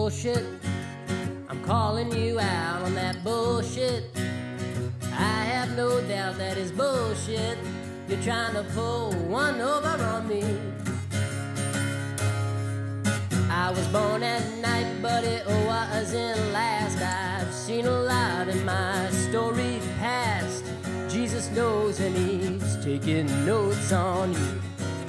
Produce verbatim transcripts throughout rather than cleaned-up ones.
bullshit. I'm calling you out on that bullshit. I have no doubt that is bullshit. You're trying to pull one over on me. I was born at night, but it wasn't last. I've seen a lot in my storied past. Jesus knows and he's taking notes on you.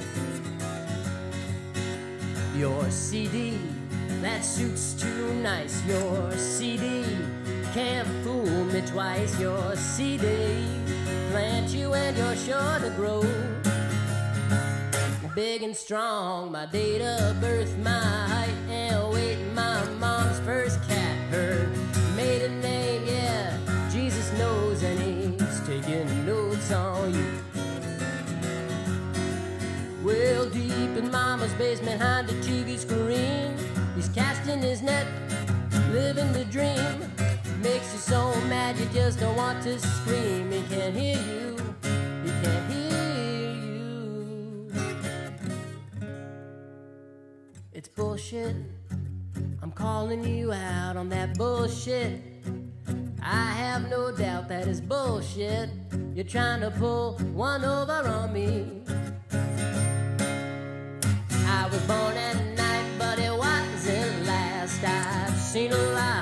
You're seedy, that suits too nice. You're seedy, can't fool me twice. You're seedy, plant you and you're sure to grow. Big and strong, my date of birth, my height and weight, my mom's first cat, her maiden name, yeah, Jesus knows and he's taking notes on you. Well, deep in mama's basement behind the T V screen, he's casting his net, living the dream. Makes you so mad you just don't want to scream. He can't hear you, he can't hear you. It's bullshit, I'm calling you out on that bullshit. I have no doubt that is bullshit. You're trying to pull one over on me. I was born at night, but it wasn't last. I've seen a lot